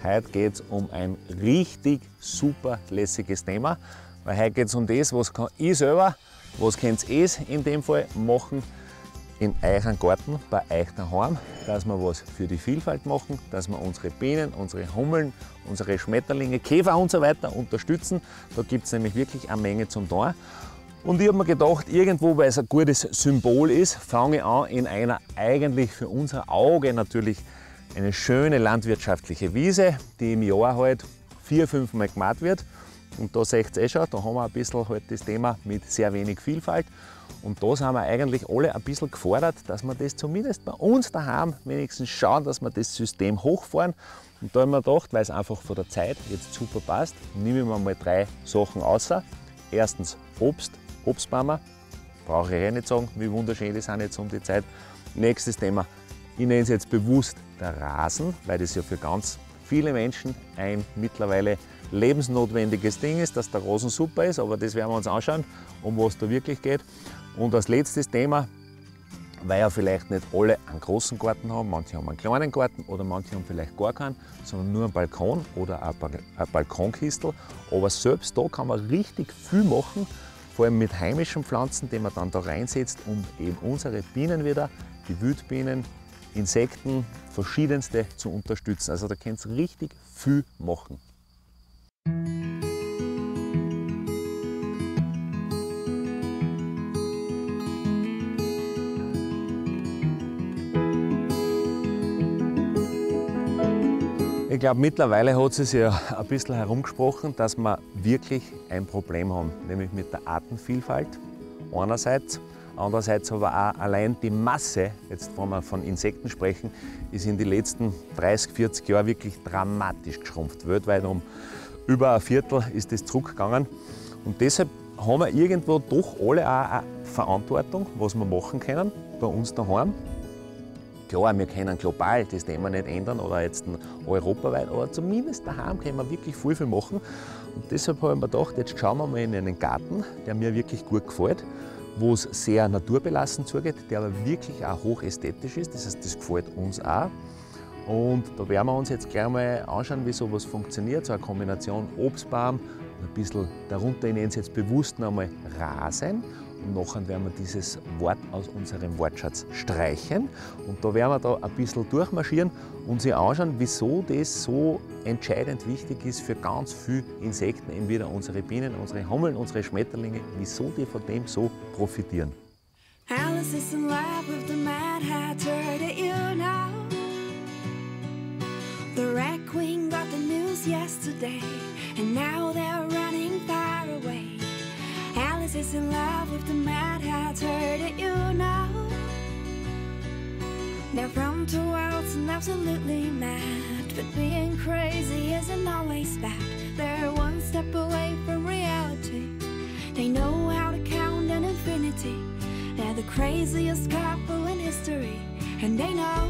Heute geht es um ein richtig super lässiges Thema, weil heute geht es um das, was kann ich selber, was könnt ihr in dem Fall machen in euren Garten, bei euch daheim, dass wir was für die Vielfalt machen, dass wir unsere Bienen, unsere Hummeln, unsere Schmetterlinge, Käfer und so weiter unterstützen. Da gibt es nämlich wirklich eine Menge zum tun. Und ich habe mir gedacht, irgendwo, weil es ein gutes Symbol ist, fange ich an in einer eigentlich für unser Auge natürlich eine schöne landwirtschaftliche Wiese, die im Jahr halt 4-5 Mal gemacht wird. Und da seht ihr schon, da haben wir ein bisschen halt das Thema mit sehr wenig Vielfalt. Und da sind wir eigentlich alle ein bisschen gefordert, dass wir das zumindest bei uns daheim wenigstens schauen, dass wir das System hochfahren. Und da habe ich mir gedacht, weil es einfach von der Zeit jetzt super passt, nehme ich mir mal 3 Sachen außer. Erstens Obst, Obstbäume, brauche ich nicht sagen, wie wunderschön die sind jetzt um die Zeit. Nächstes Thema, ich nenne es jetzt bewusst der Rasen, weil das ja für ganz viele Menschen ein mittlerweile lebensnotwendiges Ding ist, dass der Rasen super ist, aber das werden wir uns anschauen, um was da wirklich geht. Und als letztes Thema, weil ja vielleicht nicht alle einen großen Garten haben, manche haben einen kleinen Garten oder manche haben vielleicht gar keinen, sondern nur einen Balkon oder eine Balkonkistel. Aber selbst da kann man richtig viel machen, vor allem mit heimischen Pflanzen, die man dann da reinsetzt, um eben unsere Bienen wieder, die Wildbienen, Insekten, verschiedenste zu unterstützen. Also da könnt ihr richtig viel machen. Ich glaube, mittlerweile hat es ja ein bisschen herumgesprochen, dass wir wirklich ein Problem haben, nämlich mit der Artenvielfalt einerseits. Andererseits aber auch allein die Masse, jetzt wenn wir von Insekten sprechen, ist in den letzten 30, 40 Jahren wirklich dramatisch geschrumpft. Weltweit um über ein Viertel ist das zurückgegangen. Und deshalb haben wir irgendwo doch alle auch eine Verantwortung, was wir machen können bei uns daheim. Klar, wir können global das Thema nicht ändern oder jetzt europaweit, aber zumindest daheim können wir wirklich viel machen. Und deshalb habe ich mir gedacht, jetzt schauen wir mal in einen Garten, der mir wirklich gut gefällt, wo es sehr naturbelassen zugeht, der aber wirklich auch hochästhetisch ist. Das heißt, das gefällt uns auch. Und da werden wir uns jetzt gleich mal anschauen, wie sowas funktioniert. So eine Kombination Obstbaum, ein bisschen darunter, ich nenne es jetzt bewusst noch einmal Rasen. Und nachher werden wir dieses Wort aus unserem Wortschatz streichen. Und da werden wir da ein bisschen durchmarschieren und sich anschauen, wieso das so entscheidend wichtig ist für ganz viele Insekten, eben wieder unsere Bienen, unsere Hummeln, unsere Schmetterlinge, wieso die von dem so profitieren. Alice is in love with the Mad Hatter, did you know? The Red Queen got the news yesterday, and now they're running far away. Alice is in love with the Mad Hatter, did you know? They're from 2 worlds and absolutely mad, but being crazy isn't always bad. They're one step away from reality. They know how to count an infinity. They're the craziest couple in history, and they know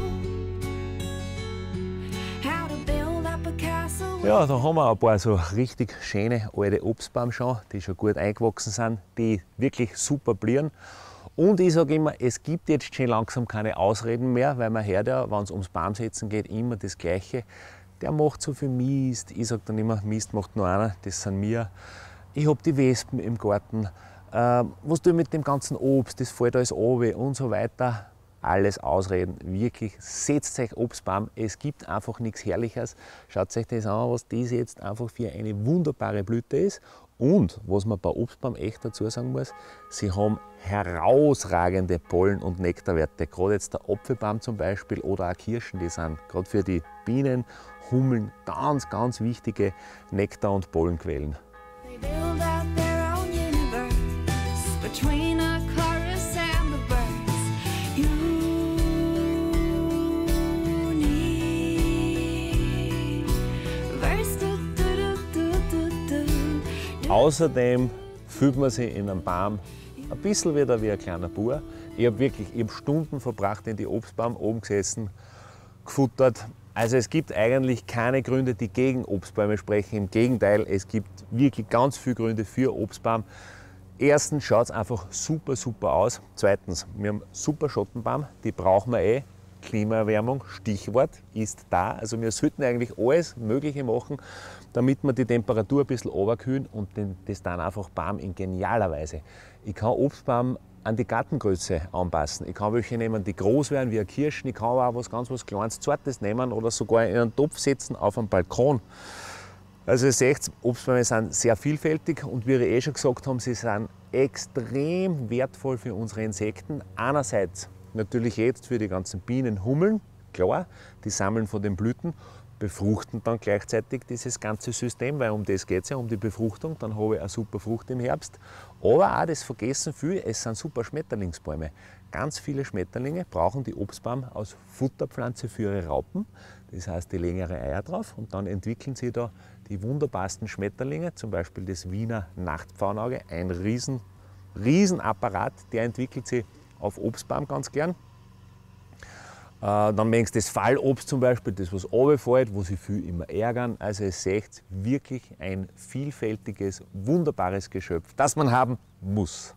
how to build up a castle. Ja, da haben wir ein paar so richtig schöne alte Obstbäume schon, die schon gut eingewachsen sind, die wirklich super blühen. Und ich sage immer, es gibt jetzt schon langsam keine Ausreden mehr, weil man hört ja, wenn es ums Baumsetzen geht, immer das Gleiche. Der macht so viel Mist. Ich sage dann immer, Mist macht nur einer, das sind wir. Ich habe die Wespen im Garten. Was tue ich mit dem ganzen Obst, das fällt alles runter und so weiter. Alles Ausreden, wirklich, setzt euch Obstbaum, es gibt einfach nichts Herrliches. Schaut euch das an, was das jetzt einfach für eine wunderbare Blüte ist. Und was man bei Obstbaum echt dazu sagen muss, sie haben herausragende Pollen- und Nektarwerte. Gerade jetzt der Apfelbaum zum Beispiel oder auch Kirschen, die sind gerade für die Bienen, Hummeln ganz, ganz wichtige Nektar- und Pollenquellen. They build out their own universe between a chorus and the birds. Universe. Außerdem fühlt man sich in einem Baum ein bisschen wieder wie ein kleiner Bauer. Ich habe Stunden verbracht in die Obstbaum, oben gesessen, gefuttert. Also es gibt eigentlich keine Gründe, die gegen Obstbäume sprechen. Im Gegenteil, es gibt wirklich ganz viele Gründe für Obstbaum. Erstens schaut es einfach super, super aus. Zweitens, wir haben super Schottenbaum, die brauchen wir Klimaerwärmung, Stichwort, ist da. Also wir sollten eigentlich alles Mögliche machen, damit wir die Temperatur ein bisschen runterkühlen und das dann einfach Baum in genialer Weise. Ich kann Obstbaum an die Gartengröße anpassen. Ich kann welche nehmen, die groß werden wie eine Kirschen. Ich kann aber auch was Kleines, Zartes nehmen oder sogar in einen Topf setzen auf einem Balkon. Also ihr seht, Obstbäume sind sehr vielfältig und wie wir schon gesagt haben, sie sind extrem wertvoll für unsere Insekten. Einerseits natürlich jetzt für die ganzen Bienen, Hummeln, klar, die sammeln von den Blüten, befruchten dann gleichzeitig dieses ganze System, weil um das geht es ja, um die Befruchtung, dann habe ich eine super Frucht im Herbst. Aber auch, das vergessen viele, es sind super Schmetterlingsbäume. Ganz viele Schmetterlinge brauchen die Obstbaum als Futterpflanze für ihre Raupen. Das heißt, die legen ihre Eier drauf und dann entwickeln sie da die wunderbarsten Schmetterlinge, zum Beispiel das Wiener Nachtpfauenauge, ein Riesenapparat, der entwickelt sich auf Obstbaum ganz gern. Dann mengs das Fallobst zum Beispiel, das was runterfällt, wo sich viele immer ärgern. Also ihr seht, wirklich ein vielfältiges, wunderbares Geschöpf, das man haben muss.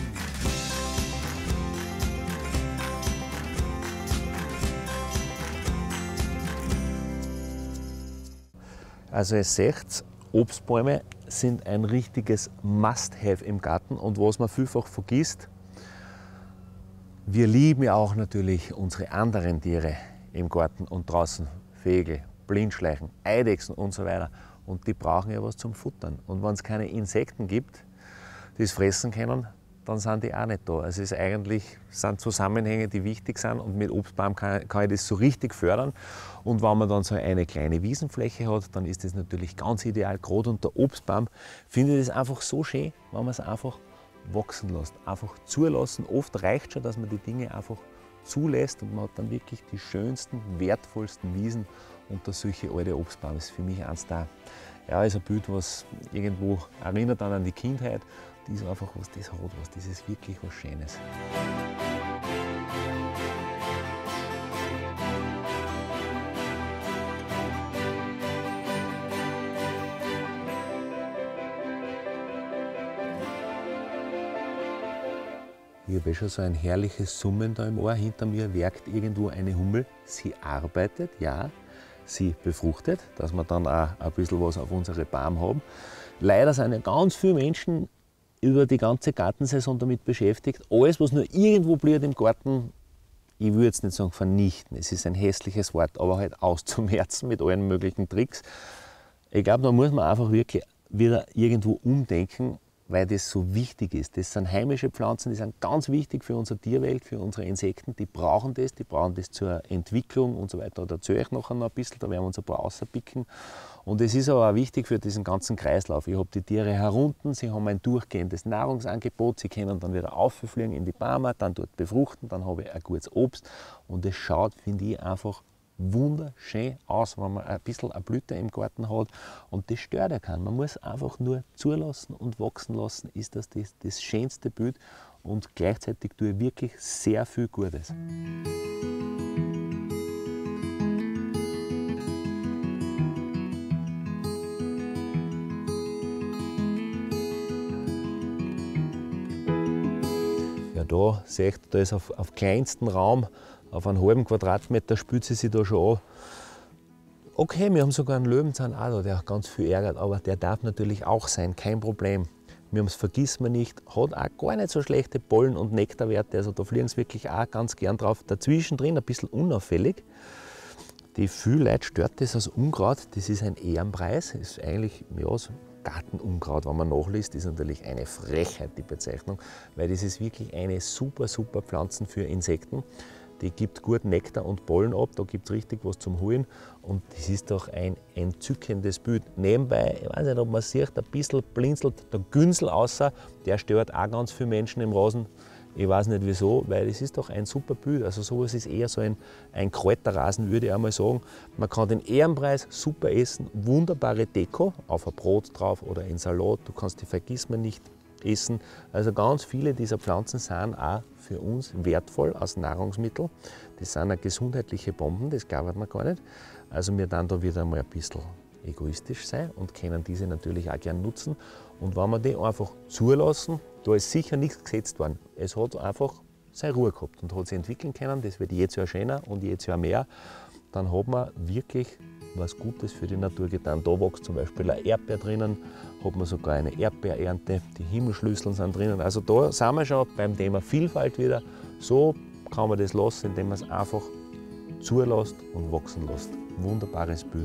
Also ihr seht, Obstbäume sind ein richtiges Must-have im Garten und was man vielfach vergisst, wir lieben ja auch natürlich unsere anderen Tiere im Garten und draußen, Vögel, Blindschleichen, Eidechsen und so weiter. Und die brauchen ja was zum Futtern. Und wenn es keine Insekten gibt, die es fressen können, dann sind die auch nicht da. Also es sind Zusammenhänge, die wichtig sind und mit Obstbaum kann ich das so richtig fördern. Und wenn man dann so eine kleine Wiesenfläche hat, dann ist das natürlich ganz ideal. Gerade unter Obstbaum finde ich das einfach so schön, wenn man es einfach wachsen lässt, einfach zulassen. Oft reicht schon, dass man die Dinge einfach zulässt und man hat dann wirklich die schönsten, wertvollsten Wiesen unter solche alte Obstbäume. Das ist für mich eins da. Ja, ist ein Bild, was irgendwo erinnert an die Kindheit. Das ist einfach was, das hat was, das ist wirklich was Schönes. Ich habe schon so ein herrliches Summen da im Ohr. Hinter mir werkt irgendwo eine Hummel. Sie arbeitet, ja, sie befruchtet, dass wir dann auch ein bisschen was auf unsere Bäume haben. Leider sind ja ganz viele Menschen über die ganze Gartensaison damit beschäftigt. Alles, was nur irgendwo blüht im Garten, ich würde jetzt nicht sagen vernichten, es ist ein hässliches Wort, aber halt auszumerzen mit allen möglichen Tricks. Ich glaube, da muss man einfach wirklich wieder irgendwo umdenken, weil das so wichtig ist. Das sind heimische Pflanzen, die sind ganz wichtig für unsere Tierwelt, für unsere Insekten. Die brauchen das zur Entwicklung und so weiter. Da erzähle ich nachher noch ein bisschen, da werden wir uns ein paar rauspicken. Und es ist aber auch wichtig für diesen ganzen Kreislauf. Ich habe die Tiere herunten, sie haben ein durchgehendes Nahrungsangebot, sie können dann wieder auffliegen in die Bäume, dann dort befruchten, dann habe ich ein gutes Obst. Und es schaut, finde ich, einfach wunderschön aus, wenn man ein bisschen eine Blüte im Garten hat und das stört ja keinen. Man muss einfach nur zulassen und wachsen lassen, ist das schönste Bild und gleichzeitig tue ich wirklich sehr viel Gutes. Ja, da seht ihr, da ist auf kleinstem Raum, auf einen halben Quadratmeter spült sie sich da schon an. Okay, wir haben sogar einen Löwenzahn auch da, der auch ganz viel ärgert, aber der darf natürlich auch sein, kein Problem. Wir haben es, vergiss man nicht, hat auch gar nicht so schlechte Pollen- und Nektarwerte, also da fliegen sie wirklich auch ganz gern drauf. Dazwischen drin ein bisschen unauffällig. Die viele Leute stört das als Unkraut, das ist ein Ehrenpreis, das ist eigentlich ja, so Gartenunkraut, wenn man nachliest, ist natürlich eine Frechheit, die Bezeichnung, weil das ist wirklich eine super Pflanze für Insekten. Die gibt gut Nektar und Pollen ab, da gibt es richtig was zum Holen und das ist doch ein entzückendes Bild. Nebenbei, ich weiß nicht, ob man sieht, ein bisschen blinzelt der Günsel außer, der stört auch ganz viele Menschen im Rasen. Ich weiß nicht wieso, weil es ist doch ein super Bild. Also sowas ist eher so ein Kräuterrasen, würde ich einmal sagen. Man kann den Ehrenpreis super essen, wunderbare Deko, auf ein Brot drauf oder in Salat, du kannst die Vergissmeinnicht essen. Also ganz viele dieser Pflanzen sind auch für uns wertvoll als Nahrungsmittel. Das sind auch gesundheitliche Bomben, das glaubt man gar nicht. Also wir dann da wieder mal ein bisschen egoistisch sein und können diese natürlich auch gern nutzen. Und wenn wir die einfach zulassen, da ist sicher nichts gesetzt worden. Es hat einfach seine Ruhe gehabt und hat sich entwickeln können. Das wird jedes Jahr schöner und jedes Jahr mehr. Dann hat man wirklich was Gutes für die Natur getan. Da wächst zum Beispiel eine Erdbeer drinnen, hat man sogar eine Erdbeerernte, die Himmelschlüsseln sind drinnen. Also da sind wir schon beim Thema Vielfalt wieder. So kann man das lassen, indem man es einfach zulässt und wachsen lässt. Wunderbares Bild.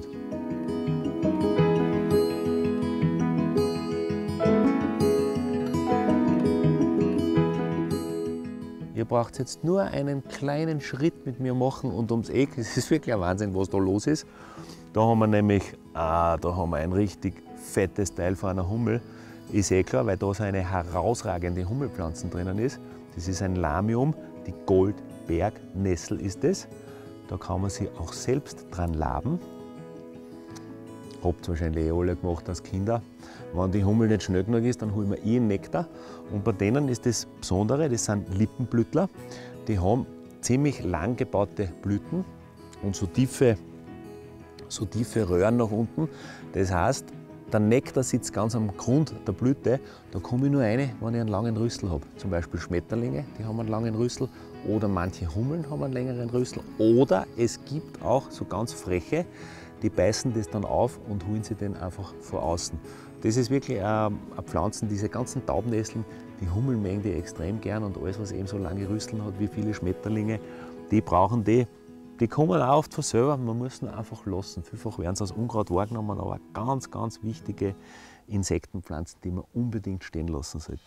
Ihr braucht jetzt nur einen kleinen Schritt mit mir machen und ums Eck. Es ist wirklich ein Wahnsinn, was da los ist. Da haben wir nämlich ein richtig fettes Teil von einer Hummel. Ist eh klar, weil da so eine herausragende Hummelpflanze drinnen ist. Das ist ein Lamium, die Goldbergnessel ist es. Da kann man sich auch selbst dran laben. Habt ihr wahrscheinlich eh alle gemacht als Kinder. Wenn die Hummel nicht schnell genug ist, dann holen wir ihren Nektar. Und bei denen ist das Besondere, das sind Lippenblütler. Die haben ziemlich lang gebaute Blüten und so tiefe Röhren nach unten. Das heißt, der Nektar sitzt ganz am Grund der Blüte. Da komme ich nur rein, wenn ich einen langen Rüssel habe. Zum Beispiel Schmetterlinge, die haben einen langen Rüssel. Oder manche Hummeln haben einen längeren Rüssel. Oder es gibt auch so ganz freche, die beißen das dann auf und holen sie den einfach von außen. Das ist wirklich eine Pflanze, diese ganzen Taubnesseln, die Hummeln mögen die extrem gern und alles, was eben so lange Rüsseln hat wie viele Schmetterlinge, die brauchen die. Die kommen auch oft von selber, man muss sie einfach lassen. Vielfach werden sie als Unkraut wahrgenommen, aber ganz, ganz wichtige Insektenpflanzen, die man unbedingt stehen lassen sollte.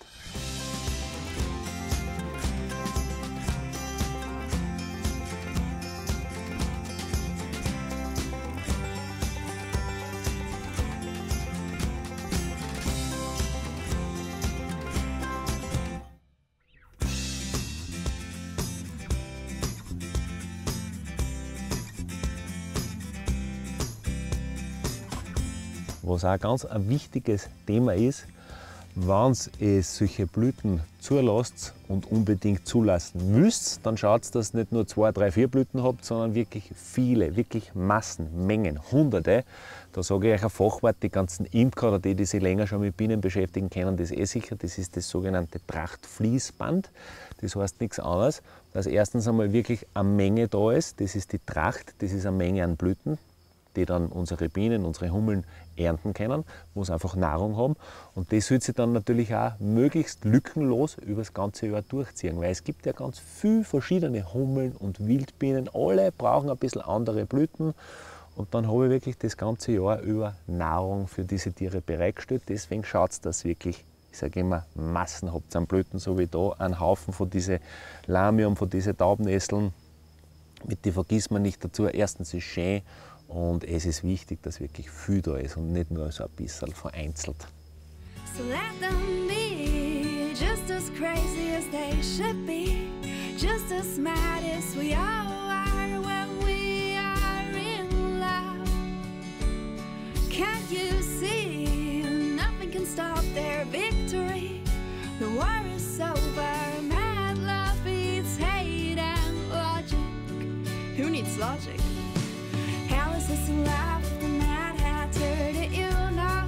Was auch ganz ein wichtiges Thema ist, wenn ihr solche Blüten zulasst und unbedingt zulassen müsst, dann schaut, dass ihr nicht nur 2, 3, 4 Blüten habt, sondern wirklich viele, wirklich Massen, Mengen, Hunderte. Da sage ich euch ein Fachwort, die ganzen Imker oder die sich länger schon mit Bienen beschäftigen, kennen das eh sicher. Das ist das sogenannte Trachtfließband. Das heißt nichts anderes, dass erstens einmal wirklich eine Menge da ist. Das ist die Tracht, das ist eine Menge an Blüten, die dann unsere Bienen, unsere Hummeln ernten können, wo sie einfach Nahrung haben. Und das soll sich dann natürlich auch möglichst lückenlos über das ganze Jahr durchziehen, weil es gibt ja ganz viele verschiedene Hummeln und Wildbienen, alle brauchen ein bisschen andere Blüten und dann habe ich wirklich das ganze Jahr über Nahrung für diese Tiere bereitgestellt. Deswegen schaut es, dass wirklich, ich sage immer, Massen habt an Blüten, so wie da, einen Haufen von diesen Lamium, von diesen Taubnesseln. Mit die vergisst man nicht dazu. Erstens ist es schön, und es ist wichtig, dass wirklich viel da ist und nicht nur so ein bisschen vereinzelt. So let them be just as crazy as they should be, just as mad as we all are when we are in love. Can't you see? Nothing can stop their victory. The war is over. Mad love beats hate and logic. Who needs logic? And laugh the Mad Hatter, did you know?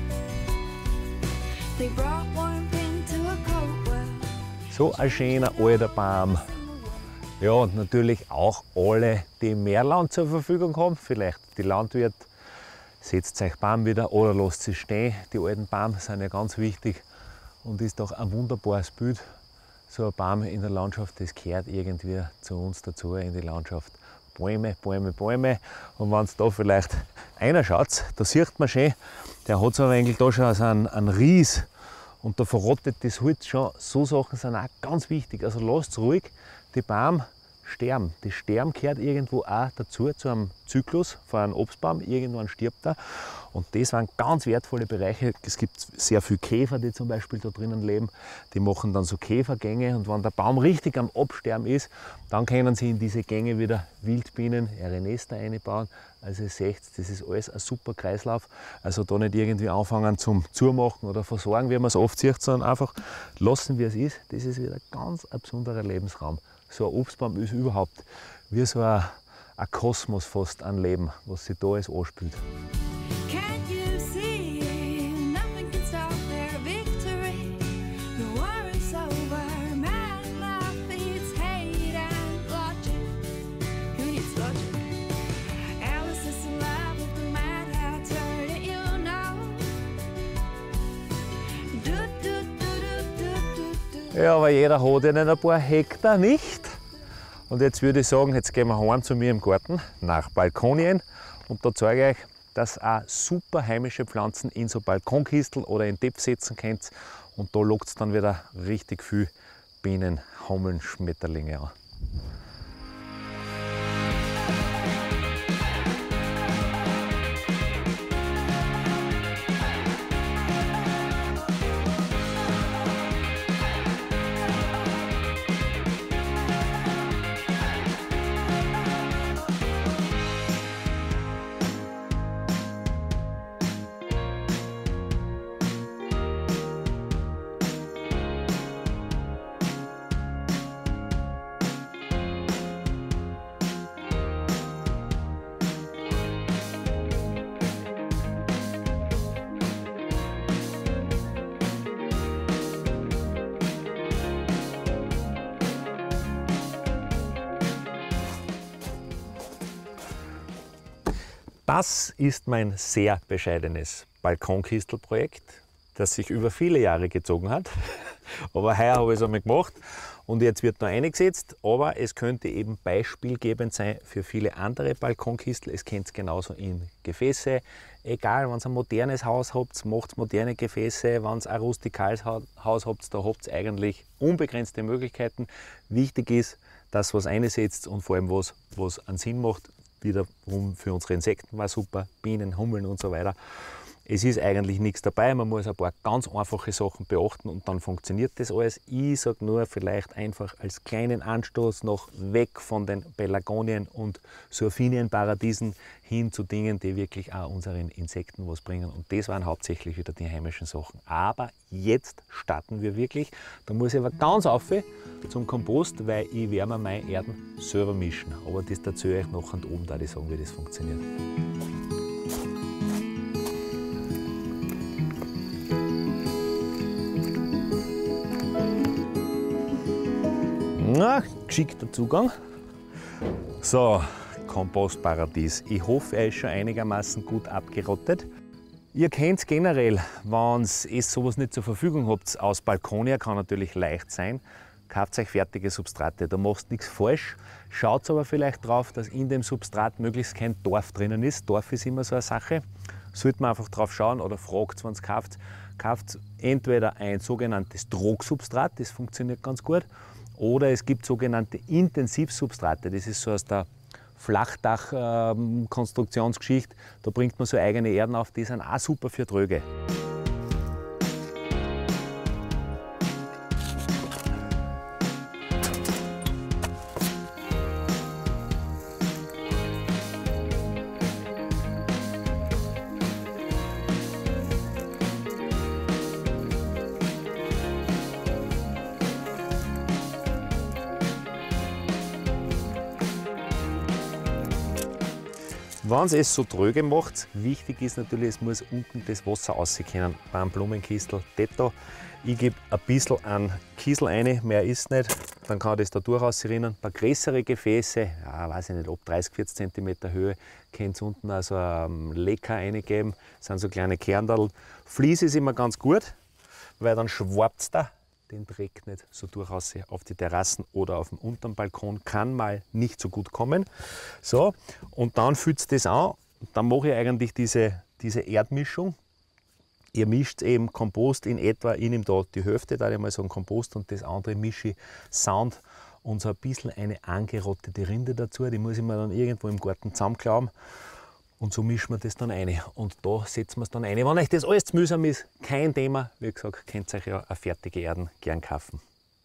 They brought warmth into a cold world. So ein schöner alter Baum. Ja, und natürlich auch alle, die mehr Land zur Verfügung haben. Vielleicht die Landwirte, setzt euch Baum wieder oder lasst sie stehen. Die alten Bäume sind ja ganz wichtig und ist doch ein wunderbares Bild. So ein Baum in der Landschaft, das gehört irgendwie zu uns dazu in die Landschaft. Bäume, Bäume, Bäume. Und wenn es da vielleicht einer schaut, da sieht man schön, der hat so eigentlich da schon so einen Ries und da verrottet das Holz schon. So Sachen sind auch ganz wichtig. Also lasst ruhig die Bäume sterben. Das Sterben gehört irgendwo auch dazu, zu einem Zyklus von einem Obstbaum. Irgendwann stirbt er. Und das waren ganz wertvolle Bereiche. Es gibt sehr viele Käfer, die zum Beispiel da drinnen leben. Die machen dann so Käfergänge. Und wenn der Baum richtig am Absterben ist, dann können sie in diese Gänge wieder Wildbienen, ihre Nester einbauen. Also ihr seht, das ist alles ein super Kreislauf. Also da nicht irgendwie anfangen zum Zumachen oder versorgen, wie man es oft sieht, sondern einfach lassen, wie es ist. Das ist wieder ganz ein besonderer Lebensraum. So ein Obstbaum ist überhaupt wie so ein Kosmos fast an Leben, was sich da alles anspielt. Ja, aber jeder hat ja nicht ein paar Hektar, nicht? Und jetzt würde ich sagen, jetzt gehen wir heim zu mir im Garten nach Balkonien und da zeige ich euch, dass auch super heimische Pflanzen in so Balkonkistel oder in Topf setzen könnt. Und da lockt es dann wieder richtig viel Bienen, Hummeln, Schmetterlinge an. Das ist mein sehr bescheidenes Balkonkistelprojekt, das sich über viele Jahre gezogen hat. Aber heuer habe ich es einmal gemacht und jetzt wird noch eingesetzt. Aber es könnte eben beispielgebend sein für viele andere Balkonkistel. Es kennt es genauso in Gefäße. Egal, wenn ihr ein modernes Haus habt, macht moderne Gefäße. Wenn ihr ein rustikales Haus habt, da habt ihr eigentlich unbegrenzte Möglichkeiten. Wichtig ist, dass was einsetzt und vor allem was einen Sinn macht. Wiederum für unsere Insekten war super, Bienen, Hummeln und so weiter. Es ist eigentlich nichts dabei, man muss ein paar ganz einfache Sachen beachten und dann funktioniert das alles. Ich sage nur vielleicht einfach als kleinen Anstoß noch weg von den Pelargonien und Surfinienparadiesen hin zu Dingen, die wirklich auch unseren Insekten was bringen. Und das waren hauptsächlich wieder die heimischen Sachen. Aber jetzt starten wir wirklich. Da muss ich aber ganz auf zum Kompost, weil ich werde mir meine Erden selber mischen. Aber das erzähle ich euch noch und oben, da ich sagen, wie das funktioniert. Na, geschickter Zugang. So, Kompostparadies. Ich hoffe, er ist schon einigermaßen gut abgerottet. Ihr kennt es generell, wenn ihr sowas nicht zur Verfügung habt, aus Balkonia kann natürlich leicht sein. Kauft euch fertige Substrate, da macht nichts falsch. Schaut aber vielleicht drauf, dass in dem Substrat möglichst kein Torf drinnen ist. Torf ist immer so eine Sache. Sollte man einfach drauf schauen oder fragt, wenn es kauft. Kauft entweder ein sogenanntes Trogsubstrat, das funktioniert ganz gut. Oder es gibt sogenannte Intensivsubstrate, das ist so aus der Flachdach-Konstruktionsgeschichte. Da bringt man so eigene Erden auf, die sind auch super für Tröge. Wenn ihr es so tröge macht, wichtig ist natürlich, es muss unten das Wasser rauskommen. Beim Blumenkistel Detto. Ich gebe ein bisschen an Kiesel rein, mehr ist nicht. Dann kann das da durchrinnen. Bei größeren Gefäße, ja, weiß ich nicht, ab 30-40 cm Höhe, könnt ihr unten also Lecker reingeben. Das sind so kleine Kerndeln. Vlies ist immer ganz gut, weil dann schwappt es da. Den Dreck nicht so durchaus auf die Terrassen oder auf dem unteren Balkon, kann mal nicht so gut kommen. So, und dann füllt es das an. Dann mache ich eigentlich diese Erdmischung. Ihr mischt eben Kompost in etwa, ich nehme da die Hälfte, da ich mal sagen Kompost, und das andere mische ich Sand und so ein bisschen eine angerottete Rinde dazu. Die muss ich mir dann irgendwo im Garten zusammenklauben. Und so mischen wir das dann rein. Und da setzen wir es dann rein. Wenn euch das alles zu mühsam ist, kein Thema. Wie gesagt, könnt ihr euch ja eine fertige Erden gern kaufen.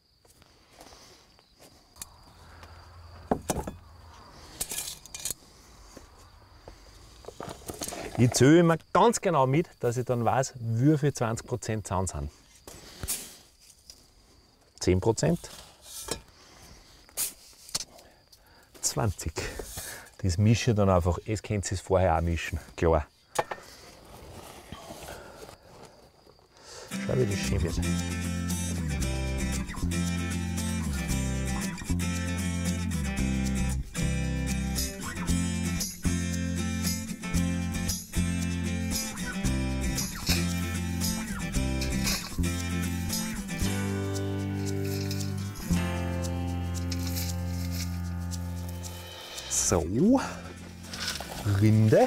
Ich zähle immer ganz genau mit, dass ich dann weiß, wie viel 20% Zaun sind. 10%. 20. Das mische ich dann einfach, es könnt ihr es vorher auch mischen, klar. Schau, wie das schön wird. so Rinde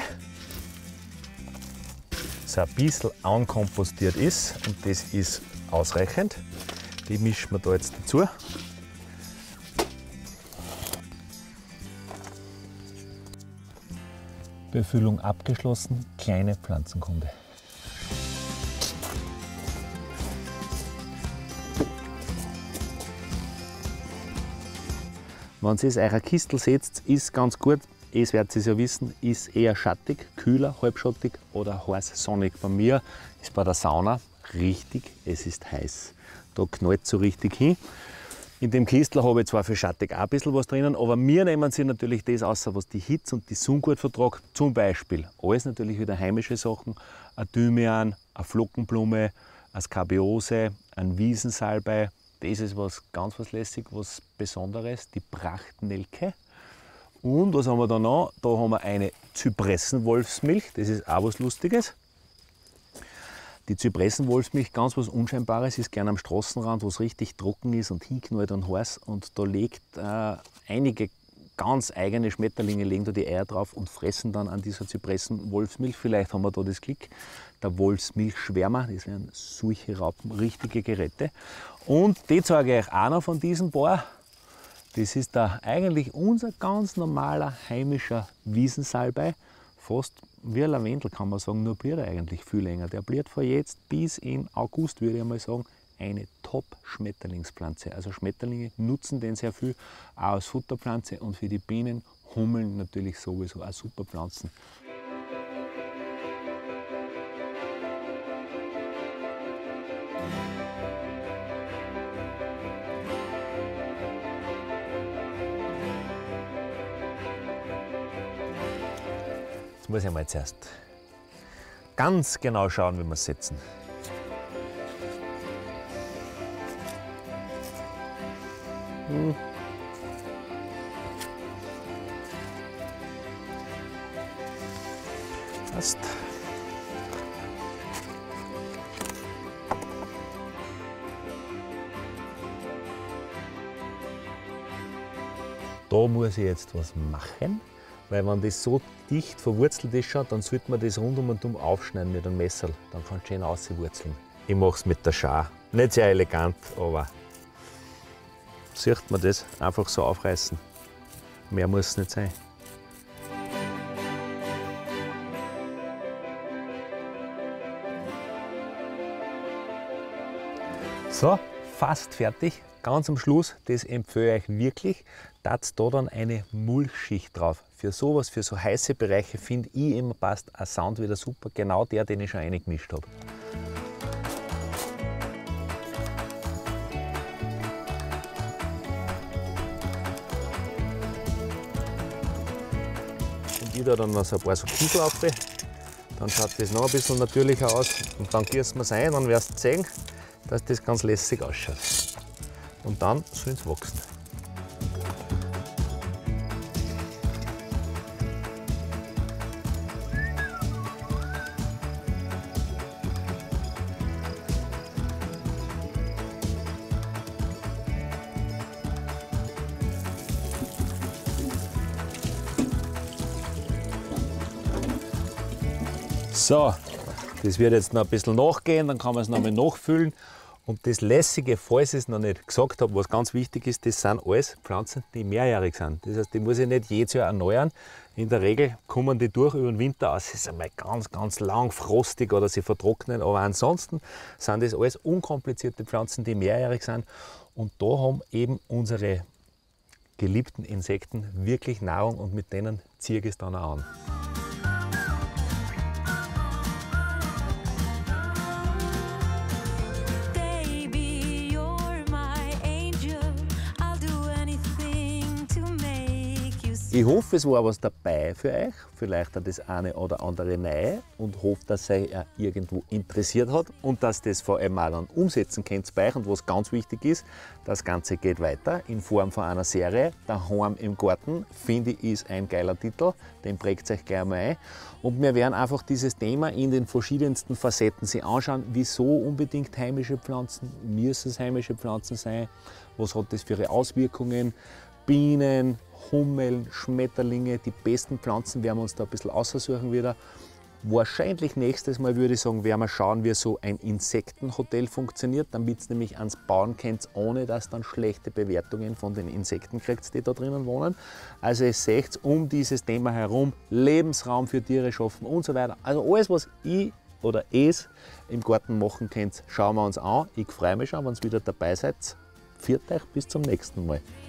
so ein bisschen ankompostiert ist und das ist ausreichend. Die mischen wir da jetzt dazu. Befüllung abgeschlossen, kleine Pflanzenkunde. Wenn ihr es eurer Kistel setzt, ist ganz gut, das werdet ihr ja wissen, ist eher schattig, kühler, halbschattig oder heiß sonnig. Bei mir ist bei der Sauna richtig, es ist heiß. Da knallt es so richtig hin. In dem Kistel habe ich zwar für schattig auch ein bisschen was drinnen, aber wir nehmen sich natürlich das aus, was die Hitze und die Sonne gut verträgt. Zum Beispiel alles natürlich wieder heimische Sachen, ein Thymian, eine Flockenblume, eine Skabiose, ein Wiesensalbei. Das ist was ganz was lässig, was Besonderes, die Prachtnelke. Und was haben wir da noch? Da haben wir eine Zypressenwolfsmilch, das ist auch was Lustiges. Die Zypressenwolfsmilch, ganz was Unscheinbares, ist gerne am Straßenrand, wo es richtig trocken ist und hinknallt und heiß. Und da legt einige ganz eigene Schmetterlinge legen da die Eier drauf und fressen dann an dieser Zypressenwolfsmilch. Vielleicht haben wir da das Glück. Der Wolfsmilchschwärmer, das wären solche Raupen, richtige Geräte. Und die zeige ich euch auch noch von diesem Paar. Das ist da eigentlich unser ganz normaler heimischer Wiesensalbei. Fast wie ein Lavendel kann man sagen, nur bliert er eigentlich viel länger. Der bliert von jetzt bis in August, würde ich mal sagen, eine Top-Schmetterlingspflanze. Also Schmetterlinge nutzen den sehr viel, auch als Futterpflanze und für die Bienen, Hummeln natürlich sowieso auch super Pflanzen. Jetzt muss ich mal zuerst ganz genau schauen, wie wir es setzen. Passt. Da muss ich jetzt was machen. Weil wenn das so dicht verwurzelt ist schon, dann sollte man das rundum und um aufschneiden mit einem Messer. Dann kann es schön auswurzeln. Ich mache es mit der Schar. Nicht sehr elegant, aber sieht man das einfach so aufreißen. Mehr muss es nicht sein. So, fast fertig. Ganz am Schluss, das empfehle ich euch wirklich, dass da dann eine Mulchschicht drauf. Für sowas, für so heiße Bereiche finde ich immer passt ein Sound wieder super. Genau der, den ich schon eingemischt habe. Und ich da dann noch so ein paar so Kiesel auf. Dann schaut das noch ein bisschen natürlicher aus. Und dann gießen wir es ein, dann wirst du sehen, dass das ganz lässig ausschaut. Und dann soll es wachsen. So, das wird jetzt noch ein bisschen nachgehen, dann kann man es noch mal nachfüllen. Und das Lässige, falls ich es noch nicht gesagt habe, was ganz wichtig ist, das sind alles Pflanzen, die mehrjährig sind. Das heißt, die muss ich nicht jedes Jahr erneuern. In der Regel kommen die durch über den Winter aus. Es ist einmal ganz, ganz lang frostig oder sie vertrocknen. Aber ansonsten sind das alles unkomplizierte Pflanzen, die mehrjährig sind. Und da haben eben unsere geliebten Insekten wirklich Nahrung und mit denen ziehe ich es dann auch an. Ich hoffe, es war was dabei für euch, vielleicht auch das eine oder andere Neue und hoffe, dass es euch irgendwo interessiert hat und dass das vor allem auch dann umsetzen könnt bei euch. Und was ganz wichtig ist, das Ganze geht weiter in Form von einer Serie. Daheim im Garten, finde ich, ist ein geiler Titel, den prägt euch gleich mal ein. Und wir werden einfach dieses Thema in den verschiedensten Facetten sich anschauen, wieso unbedingt heimische Pflanzen, müssen es heimische Pflanzen sein, was hat das für ihre Auswirkungen, Bienen, Hummeln, Schmetterlinge, die besten Pflanzen werden wir uns da ein bisschen aussuchen wieder. Wahrscheinlich nächstes Mal würde ich sagen, werden wir schauen, wie so ein Insektenhotel funktioniert, damit ihr nämlich ans Bauen könnt, ohne dass dann schlechte Bewertungen von den Insekten kriegt, die da drinnen wohnen. Also ihr seht um dieses Thema herum, Lebensraum für Tiere schaffen und so weiter. Also alles, was ich oder es im Garten machen könnt, schauen wir uns an. Ich freue mich schon, wenn ihr wieder dabei seid. Viert euch, bis zum nächsten Mal.